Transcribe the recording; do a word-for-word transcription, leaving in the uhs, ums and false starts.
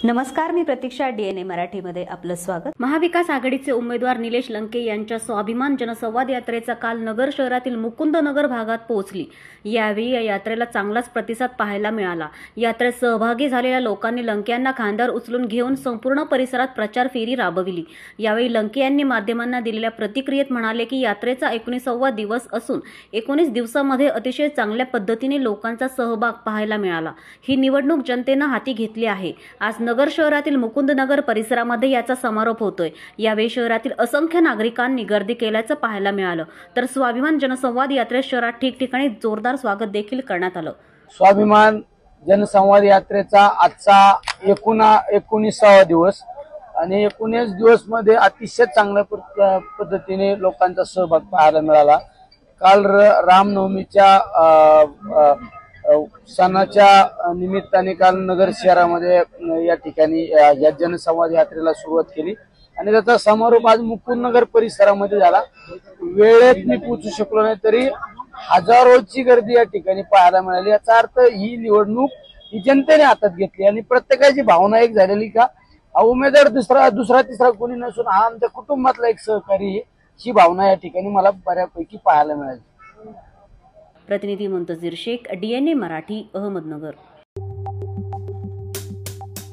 नमस्कार, मी प्रतीक्षा. डीएनए मराठीमध्ये आपलं स्वागत. महाविकास आघाडीचे उमेदवार निलेश लंके यांच्या स्वाभिमान जनसंवाद यात्रेचा काल नगर शहरातील मुकुंदनगर भागात पोहोचली. यावेळी या यात्रेला चांगलाच प्रतिसाद पाहायला मिळाला. यात्रेत सहभागी झालेल्या लोकांनी लंके यांना खांद्यावर उचलून घेऊन संपूर्ण परिसरात प्रचार फेरी राबविली. यावेळी लंके यांनी माध्यमांना दिलेल्या प्रतिक्रियेत म्हणाले की यात्रेचा एकोणीसावा दिवस असून एकोणीस दिवसांमध्ये अतिशय चांगल्या पद्धतीने लोकांचा सहभाग पाहायला मिळाला. ही निवडणूक जनतेनं हाती घेतली आहे. आज नगर शहरातील मुकुंदनगर परिसरामध्ये याचा समारोप होतोय. यावेळी शहरातील असंख्य नागरिकांनी गर्दी केल्याचं पाहायला मिळालं. तर स्वाभिमान जनसंवाद यात्रेत शहरात ठिकठिकाणी जोरदार स्वागत देखील करण्यात आलं. स्वाभिमान जनसंवाद यात्रेचा आजचा एकोणा एकोणीसावा दिवस आणि एकोणीस दिवस मध्ये अतिशय चांगल्या पद्धतीने लोकांचा सहभाग पाहायला मिळाला. काल रामनवमीच्या सणाच्या निमित्ताने काल नगर शहरामध्ये या ठिकाणी या जनसंवाद यात्रेला सुरुवात केली आणि त्याचा समारोप आज मुकुंदनगर परिसरामध्ये झाला. वेळेत मी पोहोचू शकलो नाही तरी हजारोची गर्दी या ठिकाणी पाहायला मिळाली. याचा अर्थ ही निवडणूक ही जनतेने हातात घेतली आणि प्रत्येकाची भावना एक झालेली का उमेदवार दुसरा दुसरा तिसरा कोणी नसून हा आमच्या कुटुंबातला एक सहकारी, ही भावना या ठिकाणी मला बऱ्यापैकी पाहायला मिळाली. प्रतिनिधी मुंतजीर शेख, डीएनए मराठी, अहमदनगर.